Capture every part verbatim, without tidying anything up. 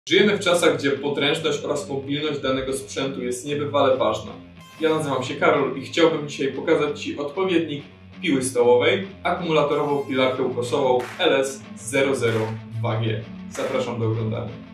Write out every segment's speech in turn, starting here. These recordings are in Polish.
Żyjemy w czasach, gdzie podręczność oraz mobilność danego sprzętu jest niebywale ważna. Ja nazywam się Karol i chciałbym dzisiaj pokazać Ci odpowiednik piły stołowej, akumulatorową pilarkę ukosową L S zero zero dwa G. Zapraszam do oglądania.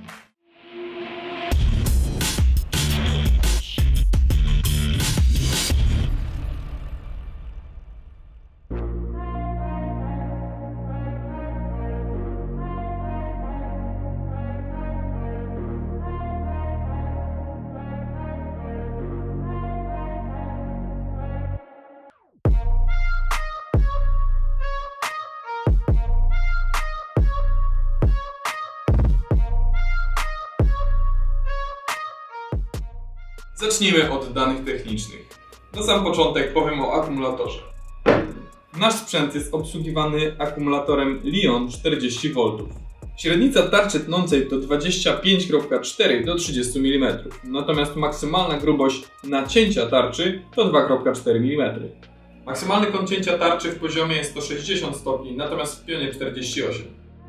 Zacznijmy od danych technicznych. Na sam początek powiem o akumulatorze. Nasz sprzęt jest obsługiwany akumulatorem Li-on czterdzieści woltów. Średnica tarczy tnącej to dwadzieścia pięć przecinek cztery do trzydziestu milimetrów, natomiast maksymalna grubość nacięcia tarczy to dwa przecinek cztery milimetra. Maksymalny kąt cięcia tarczy w poziomie jest sto sześćdziesiąt stopni, natomiast w pionie czterdzieści osiem.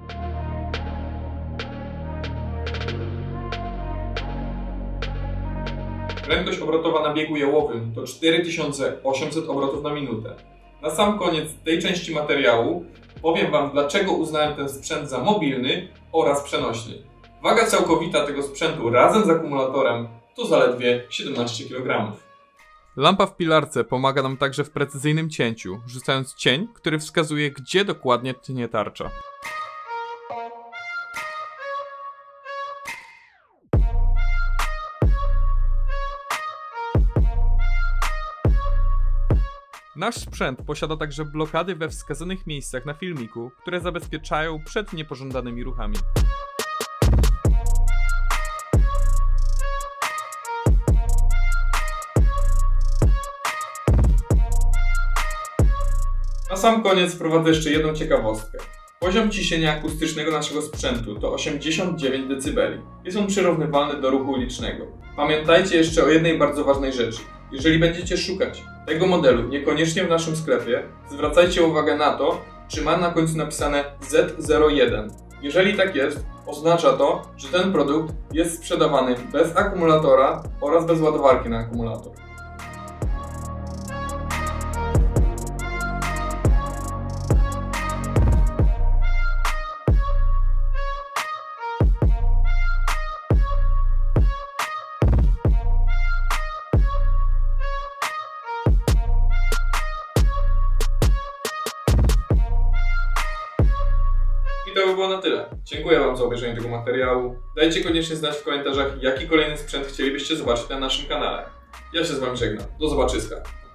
Prędkość obrotowa na biegu jałowym to cztery tysiące osiemset obrotów na minutę. Na sam koniec tej części materiału powiem Wam, dlaczego uznałem ten sprzęt za mobilny oraz przenośny. Waga całkowita tego sprzętu razem z akumulatorem to zaledwie siedemnaście kilogramów. Lampa w pilarce pomaga nam także w precyzyjnym cięciu, rzucając cień, który wskazuje, gdzie dokładnie tnie tarcza. Nasz sprzęt posiada także blokady we wskazanych miejscach na filmiku, które zabezpieczają przed niepożądanymi ruchami. Na sam koniec wprowadzę jeszcze jedną ciekawostkę. Poziom ciśnienia akustycznego naszego sprzętu to osiemdziesiąt dziewięć decybeli. Jest on przyrównywalny do ruchu ulicznego. Pamiętajcie jeszcze o jednej bardzo ważnej rzeczy. Jeżeli będziecie szukać tego modelu niekoniecznie w naszym sklepie, zwracajcie uwagę na to, czy ma na końcu napisane Z zero jeden. Jeżeli tak jest, oznacza to, że ten produkt jest sprzedawany bez akumulatora oraz bez ładowarki na akumulator. I to by było na tyle. Dziękuję Wam za obejrzenie tego materiału. Dajcie koniecznie znać w komentarzach, jaki kolejny sprzęt chcielibyście zobaczyć na naszym kanale. Ja się z Wami żegnam. Do zobaczyska.